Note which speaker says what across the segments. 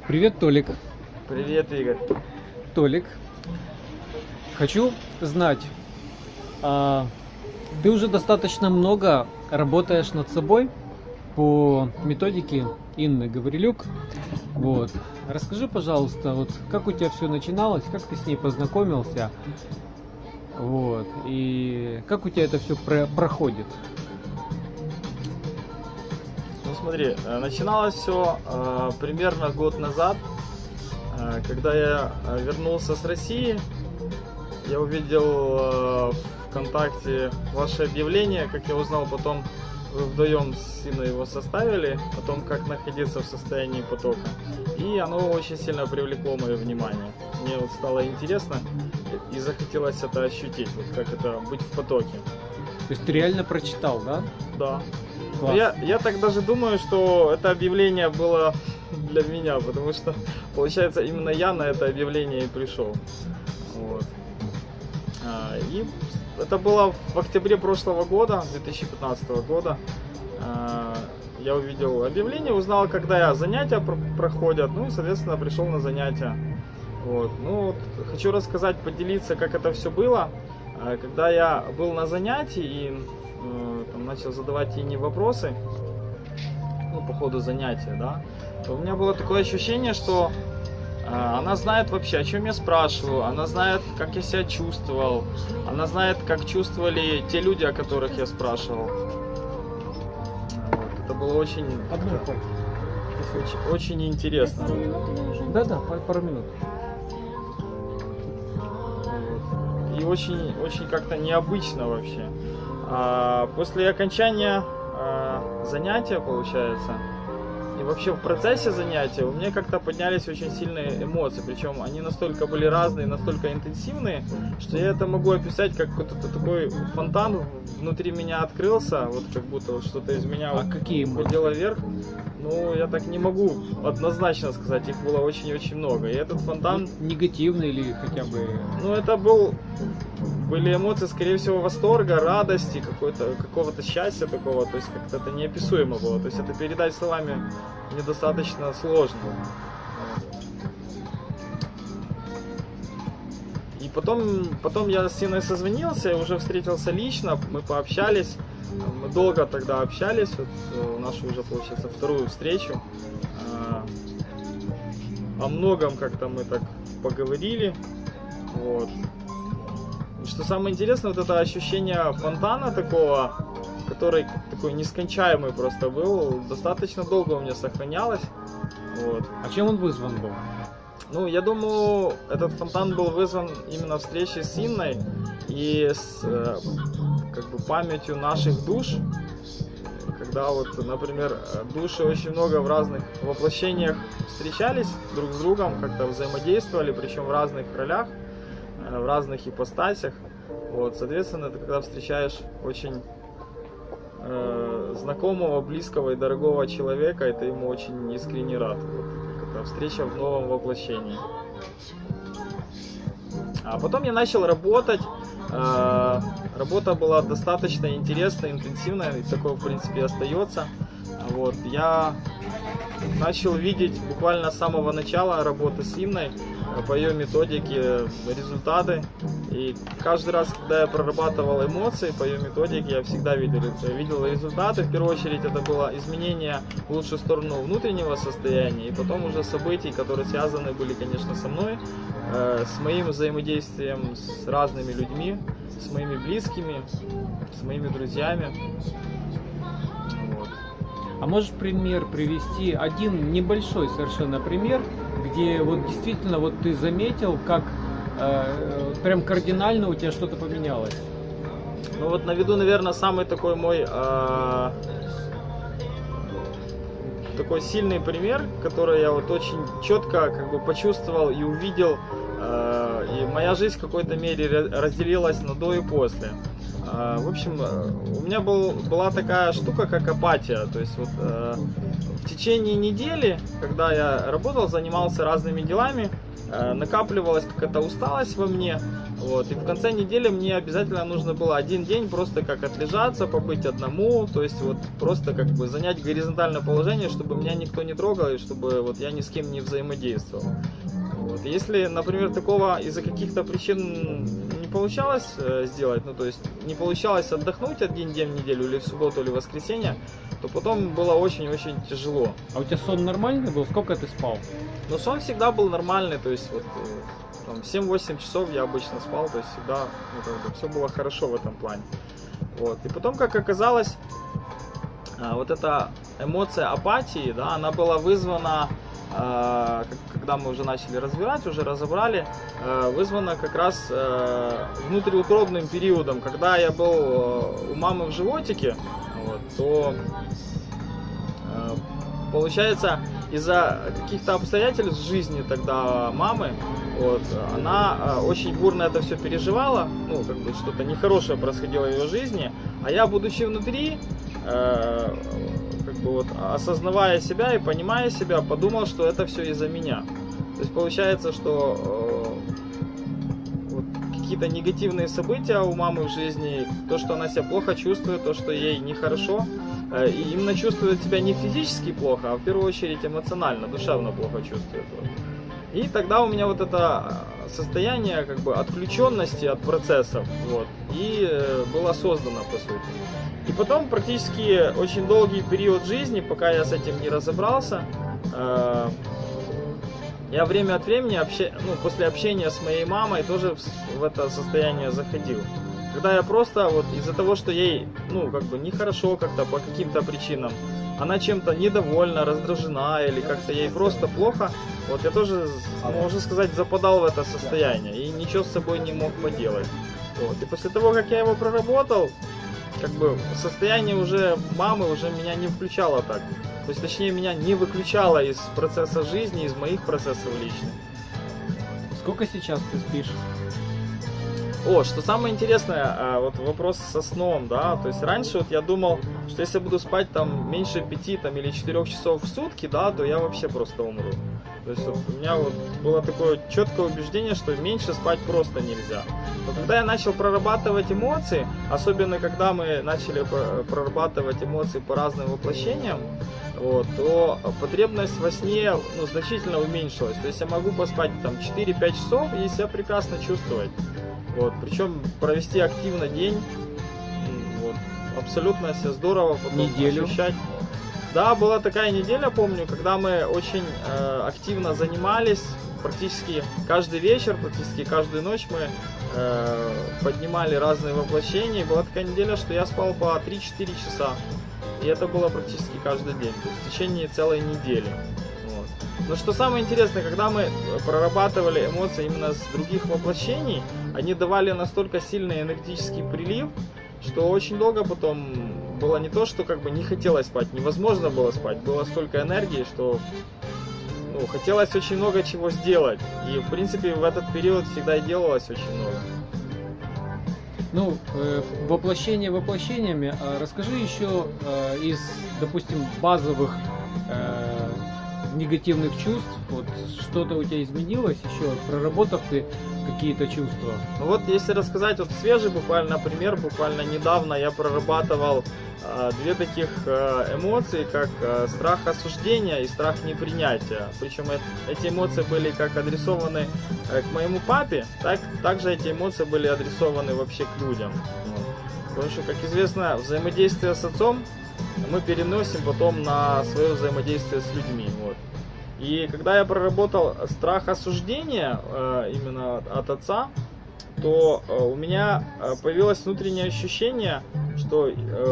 Speaker 1: Привет, Толик.
Speaker 2: Привет, Игорь.
Speaker 1: Толик, хочу знать, ты уже достаточно много работаешь над собой по методике Инны Гаврилюк. Вот. Расскажи, пожалуйста, вот как у тебя все начиналось, как ты с ней познакомился, вот, и как у тебя это все проходит?
Speaker 2: Ну смотри, начиналось все примерно год назад, когда я вернулся с России. Я увидел ВКонтакте ваше объявление, как я узнал потом, вы вдвоем с Инной его составили, о том, как находиться в состоянии потока. И оно очень сильно привлекло мое внимание. Мне вот стало интересно и захотелось это ощутить, вот как это быть в потоке.
Speaker 1: То есть ты реально прочитал, да?
Speaker 2: Да.
Speaker 1: Класс.
Speaker 2: Я так даже думаю, что это объявление было для меня, потому что, получается, именно я на это объявление и пришел. Вот. И это было в октябре прошлого года, 2015 года. Я увидел объявление, узнал, когда занятия проходят, ну и, соответственно, пришел на занятия. Вот. Ну, вот, хочу рассказать, поделиться, как это все было. Когда я был на занятии и там, начал задавать ей вопросы, ну, по ходу занятия, да, то у меня было такое ощущение, что она знает вообще, о чем я спрашиваю, она знает, как я себя чувствовал, она знает, как чувствовали те люди, о которых я спрашивал. Вот. Это было очень интересно.
Speaker 1: Да, пару минут.
Speaker 2: И очень как-то необычно вообще. После окончания занятия, получается, и вообще в процессе занятия у меня как-то поднялись очень сильные эмоции, причем они настолько были разные, настолько интенсивные, что я это могу описать как какой-то такой фонтан внутри меня открылся, вот как будто вот что-то из меня
Speaker 1: какие эмоции?
Speaker 2: Подело вверх. Ну, я так не могу однозначно сказать, их было очень-очень много. И этот фонтан...
Speaker 1: Негативный или хотя бы...
Speaker 2: Ну, это были эмоции, скорее всего, восторга, радости, какого-то счастья такого, то есть как-то это неописуемо было. То есть это передать словами недостаточно сложно. И потом я с Инной созвонился, я уже встретился лично, мы пообщались, мы долго тогда общались, вот нашу уже, получается, вторую встречу. О многом как-то мы так поговорили, вот. И что самое интересное, вот это ощущение фонтана такого, который такой нескончаемый просто был, достаточно долго у меня сохранялось, вот.
Speaker 1: А чем он вызван был?
Speaker 2: Ну, я думаю, этот фонтан был вызван именно встречей с Инной и с как бы памятью наших душ, когда вот, например, души очень много в разных воплощениях встречались друг с другом, как-то взаимодействовали, причем в разных ролях, в разных ипостасях. Вот, соответственно, ты когда встречаешь очень знакомого, близкого и дорогого человека, это ему очень искренне рад. Вот, встреча в новом воплощении. А потом я начал работать. Работа была достаточно интересная, интенсивная, и такое, в принципе, и остается. Вот, я начал видеть буквально с самого начала работы с Инной по ее методике результаты. И каждый раз, когда я прорабатывал эмоции по ее методике, я всегда видел результаты. В первую очередь это было изменение в лучшую сторону внутреннего состояния, и потом уже событий, которые связаны были, конечно, со мной, с моим взаимодействием с разными людьми, с моими близкими, с моими друзьями. Вот.
Speaker 1: А можешь пример привести, один небольшой совершенно пример, где вот действительно вот ты заметил, как прям кардинально у тебя что-то поменялось?
Speaker 2: Ну вот наведу, наверное, самый такой мой такой сильный пример, который я вот очень четко как бы почувствовал и увидел, и моя жизнь в какой-то мере разделилась на до и после. В общем, у меня была такая штука, как апатия. То есть вот в течение недели, когда я работал, занимался разными делами, накапливалась какая-то усталость во мне, вот, и в конце недели мне обязательно нужно было один день просто как отлежаться, побыть одному, то есть вот просто как бы занять горизонтальное положение, чтобы меня никто не трогал и чтобы вот я ни с кем не взаимодействовал. Вот. Если, например, такого из-за каких-то причин не получалось сделать, ну то есть не получалось отдохнуть один день в неделю или в субботу или в воскресенье, то потом было очень-очень тяжело.
Speaker 1: А у тебя сон нормальный был? Сколько ты спал?
Speaker 2: Но сон всегда был нормальный, то есть вот 7-8 часов я обычно спал, то есть всегда ну, как бы, все было хорошо в этом плане. Вот. И потом, как оказалось, вот эта эмоция апатии, да, она была вызвана, когда мы уже начали разбирать, уже разобрали, вызвана как раз внутриутробным периодом. Когда я был у мамы в животике, вот, то получается, из-за каких-то обстоятельств в жизни тогда мамы, вот, она очень бурно это все переживала, ну, как бы что-то нехорошее происходило в ее жизни, а я, будучи внутри, как бы вот, осознавая себя и понимая себя, подумал, что это все из-за меня. То есть получается, что вот, какие-то негативные события у мамы в жизни, то, что она себя плохо чувствует, то, что ей нехорошо, и именно чувствует себя не физически плохо, а в первую очередь эмоционально, душевно плохо чувствует. Вот. И тогда у меня вот это состояние как бы отключенности от процессов, вот, и было создано по сути. И потом практически очень долгий период жизни, пока я с этим не разобрался, я время от времени, после общения с моей мамой тоже в это состояние заходил. Когда я просто вот из-за того, что ей, ну, как бы нехорошо как-то по каким-то причинам, она чем-то недовольна, раздражена или как-то ей просто плохо, вот я тоже, можно сказать, западал в это состояние и ничего с собой не мог поделать. Вот. И после того, как я его проработал, как бы состояние уже мамы уже меня не включало так. То есть, точнее, меня не выключало из процесса жизни, из моих процессов личных.
Speaker 1: Сколько сейчас ты спишь?
Speaker 2: О, что самое интересное, вот вопрос со сном, да, то есть раньше вот я думал, что если я буду спать там меньше 5 там, или 4 часов в сутки, да, то я вообще просто умру. То есть вот, у меня вот было такое четкое убеждение, что меньше спать просто нельзя. Но когда я начал прорабатывать эмоции, особенно когда мы начали прорабатывать эмоции по разным воплощениям, вот, то потребность во сне значительно уменьшилась. То есть я могу поспать там 4-5 часов и себя прекрасно чувствовать. Вот, причем провести активно день, вот, абсолютно себя здорово потом ощущать. Да, была такая неделя, помню, когда мы очень активно занимались, практически каждый вечер, практически каждую ночь мы поднимали разные воплощения. И была такая неделя, что я спал по 3-4 часа. И это было практически каждый день, то есть в течение целой недели. Вот. Но что самое интересное, когда мы прорабатывали эмоции именно с других воплощений, они давали настолько сильный энергетический прилив, что очень долго потом было не то, что как бы не хотелось спать, невозможно было спать, было столько энергии, что хотелось очень много чего сделать. И в принципе в этот период всегда и делалось очень много.
Speaker 1: Ну, воплощение воплощениями. Расскажи еще из, допустим, базовых негативных чувств, вот что-то у тебя изменилось еще, проработав ты какие-то чувства?
Speaker 2: Ну вот, если рассказать, вот свежий буквально пример, буквально недавно я прорабатывал две таких эмоции, как страх осуждения и страх непринятия. Причем эти эмоции были как адресованы к моему папе, также эти эмоции были адресованы вообще к людям. Вот. Потому что, как известно, взаимодействие с отцом мы переносим потом на свое взаимодействие с людьми. Вот. И когда я проработал страх осуждения именно от отца, то у меня появилось внутреннее ощущение, что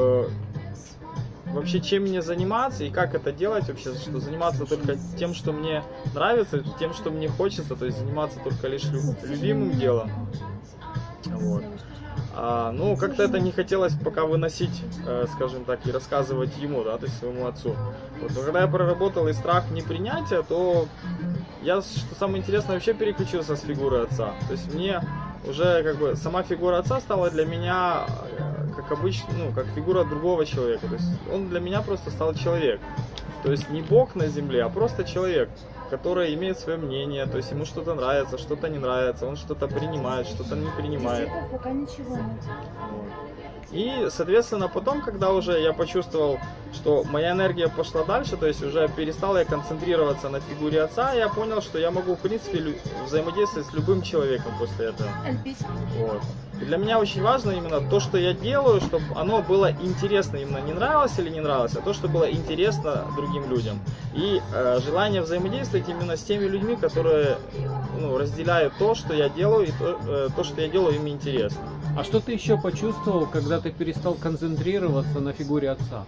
Speaker 2: вообще чем мне заниматься и как это делать вообще, что заниматься только тем, что мне нравится, тем, что мне хочется, то есть заниматься только лишь любимым делом. Вот. Ну, как-то это не хотелось пока выносить, скажем так, и рассказывать ему, да, то есть своему отцу. Вот. Но когда я проработал и страх непринятия, то я, что самое интересное, вообще переключился с фигуры отца. То есть мне уже как бы сама фигура отца стала для меня как обычно, как фигура другого человека. То есть он для меня просто стал человек. То есть не Бог на земле, а просто человек, который имеет свое мнение, то есть ему что-то нравится, что-то не нравится, он что-то принимает, что-то не принимает.
Speaker 3: Пока ничего нет.
Speaker 2: И, соответственно, потом, когда уже я почувствовал, что моя энергия пошла дальше, то есть уже перестал я концентрироваться на фигуре отца, я понял, что я могу, в принципе, взаимодействовать с любым человеком после этого. Вот. И для меня очень важно именно то, что я делаю, чтобы оно было интересно, именно не нравилось или не нравилось, а то, что было интересно другим людям. И желание взаимодействовать именно с теми людьми, которые разделяют то, что я делаю, и то, что я делаю, им интересно.
Speaker 1: А что ты еще почувствовал, когда ты перестал концентрироваться на фигуре отца?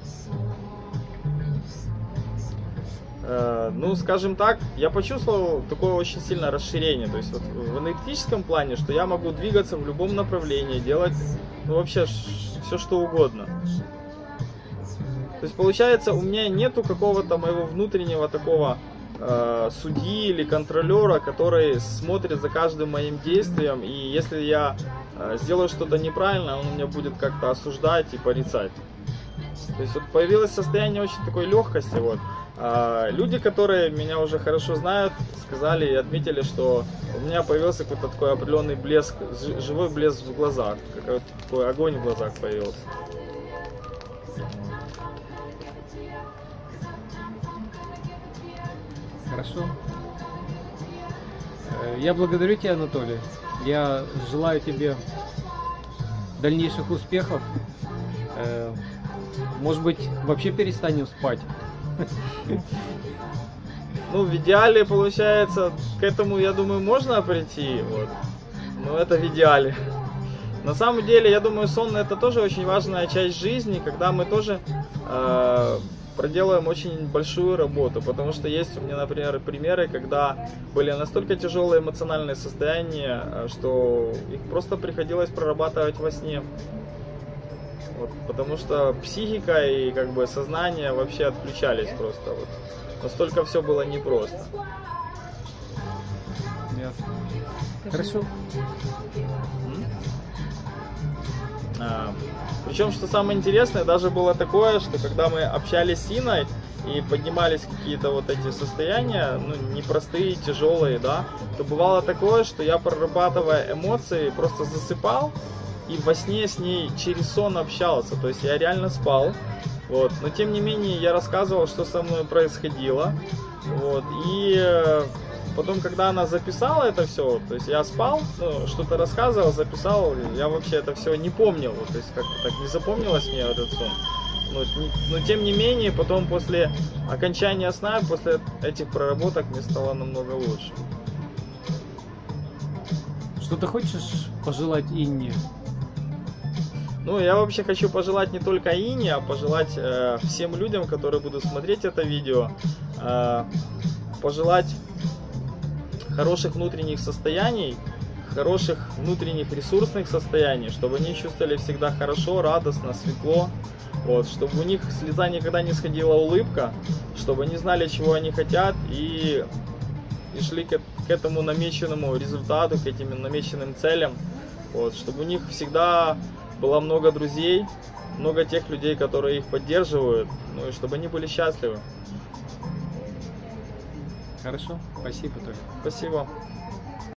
Speaker 2: Ну, скажем так, я почувствовал такое очень сильное расширение. То есть вот в энергетическом плане, что я могу двигаться в любом направлении, делать вообще все что угодно. То есть получается, у меня нету какого-то моего внутреннего такого судьи или контролера, который смотрит за каждым моим действием, и если я сделаю что-то неправильно, он меня будет как-то осуждать и порицать. То есть вот появилось состояние очень такой легкости. Вот. Люди, которые меня уже хорошо знают, сказали и отметили, что у меня появился какой-то такой определенный блеск, живой блеск в глазах, какой-то такой огонь в глазах появился.
Speaker 1: Хорошо. Я благодарю тебя, Анатолий. Я желаю тебе дальнейших успехов. Может быть, вообще перестанем спать.
Speaker 2: Ну, в идеале, получается, к этому, я думаю, можно прийти. Вот. Но это в идеале. На самом деле, я думаю, сон это тоже очень важная часть жизни, когда мы тоже проделаем очень большую работу, потому что есть у меня, например, примеры, когда были настолько тяжелые эмоциональные состояния, что их просто приходилось прорабатывать во сне. Вот, потому что психика и как бы сознание вообще отключались просто. Вот. Настолько все было непросто.
Speaker 1: Ясно. Хорошо.
Speaker 2: Причем, что самое интересное, даже было такое, что когда мы общались с Иной и поднимались какие-то вот эти состояния, ну, непростые, тяжелые, да, то бывало такое, что я, прорабатывая эмоции, просто засыпал и во сне с ней через сон общался. То есть я реально спал, вот, но тем не менее я рассказывал, что со мной происходило, вот, и потом, когда она записала это все, то есть я спал, ну, что-то рассказывал, записал, я вообще это все не помнил, вот, то есть как-то так не запомнилось мне этот сон. Но тем не менее, потом после окончания сна, после этих проработок мне стало намного лучше.
Speaker 1: Что ты хочешь пожелать Инне?
Speaker 2: Ну, я вообще хочу пожелать не только Ине, а пожелать всем людям, которые будут смотреть это видео, пожелать хороших внутренних состояний, хороших внутренних ресурсных состояний, чтобы они чувствовали всегда хорошо, радостно, светло, вот, чтобы у них с лица никогда не сходила улыбка, чтобы они знали, чего они хотят, и шли к этому намеченному результату, к этим намеченным целям, вот, чтобы у них всегда было много друзей, много тех людей, которые их поддерживают, ну и чтобы они были счастливы.
Speaker 1: Хорошо, спасибо, Толя.
Speaker 2: Спасибо.